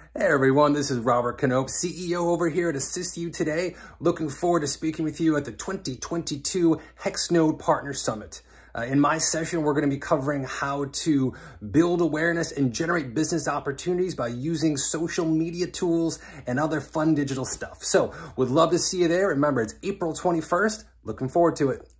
Hey everyone, this is Robert Knop, CEO over here to assist you today. Looking forward to speaking with you at the 2022 Hexnode Partner Summit. In my session, we're going to be covering how to build awareness and generate business opportunities by using social media tools and other fun digital stuff. So, would love to see you there. Remember, it's April 21st. Looking forward to it.